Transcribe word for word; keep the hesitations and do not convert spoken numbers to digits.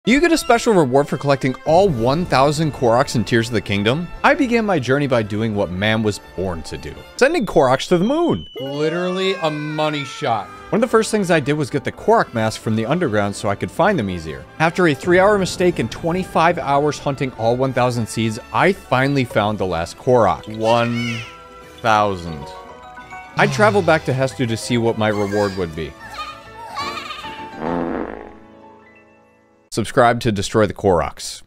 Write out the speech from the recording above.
You get a special reward for collecting all one thousand Koroks in Tears of the Kingdom. I began my journey by doing what man was born to do. Sending Koroks to the moon. Literally a money shot. One of the first things I did was get the Korok mask from the underground so I could find them easier. After a three hour mistake and twenty-five hours hunting all one thousand seeds, I finally found the last Korok. one thousand. I traveled back to Hestu to see what my reward would be. Subscribe to destroy the Koroks.